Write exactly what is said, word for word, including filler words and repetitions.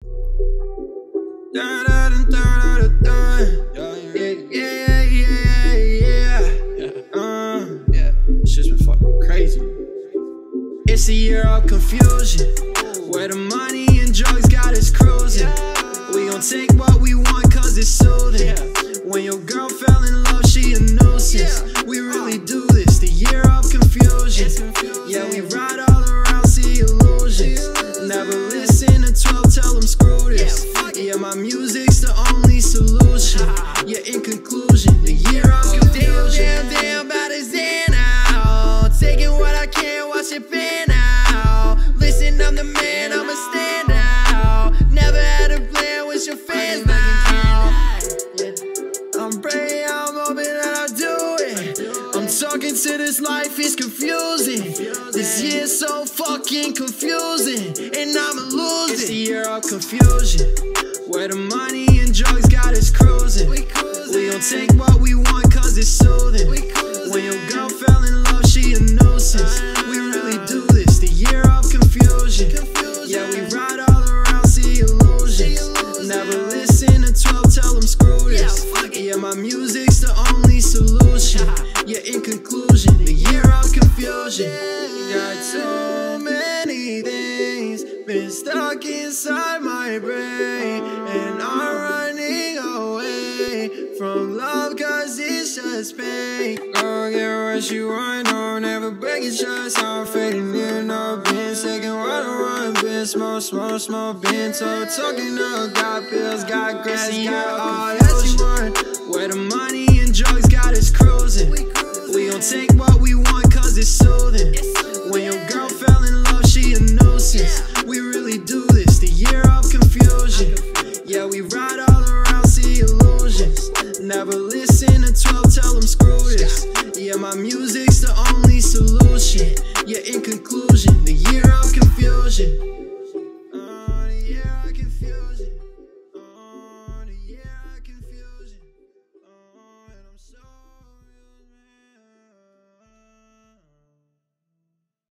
Da da da da da da. Yeah, yeah, yeah, yeah. Uh, yeah. It's just been fucking crazy. It's a year of confusion, where the money and drugs got us cruising. We gon' take what we want cause it's soothing. When your girl fell in love, she a nuisance. We really do this, the year of confusion. Yeah, we ride all around, see illusions. Never listen to twelve, tell them screw this. Yeah, my music's the only solution. Yeah, in conclusion, the year of confusion. Damn, damn, about his in out. Taking what I can, watch it pan out. Listen, I'm the man, I'm a standout. Never had a plan with your fans now. I'm praying, I'm hoping that I do it. I'm talking to this life, it's confusing. This year's so fucking confusing, and I'ma lose it. It's the year of confusion, where the money and drugs got us cruising. We gon' take what we want cause it's soothing. When your girl fell in love, she a nuisance. We really do this, the year of confusion. Yeah, we ride all around, see illusions. Never listen to twelve, tell them screw this. Yeah, my music's the only solution. Yeah, in conclusion, the year of confusion. Got too many things been stuck inside my brain, and I'm running away from love cause it's just pain. Girl, get what you want, don't ever break your trust. I'm fading in, I've been taking what I want. Been smoke, smoke, smoke, been told, talking up. Got pills, got grass, got all that you want. Where the money and drugs got us cruising. We gon' take what we want cause it's soothing. When your girl fell in love, she a nuisance. We really do this, the year of confusion. Yeah, we ride all around, see illusions. Never listen to twelve, tell them screw this. Yeah, my music's the only solution. Yeah, in conclusion, the year of confusion.